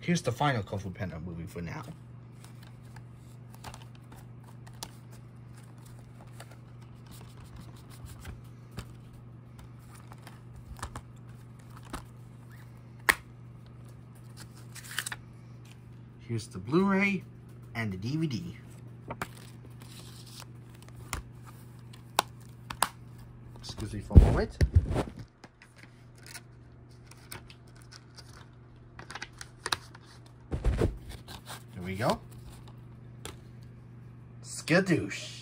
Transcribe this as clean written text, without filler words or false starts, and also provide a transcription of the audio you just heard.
here's the final Kung Fu Panda movie for now. Here's the Blu-ray and the DVD. Excuse me for a moment. Here we go. Skadoosh.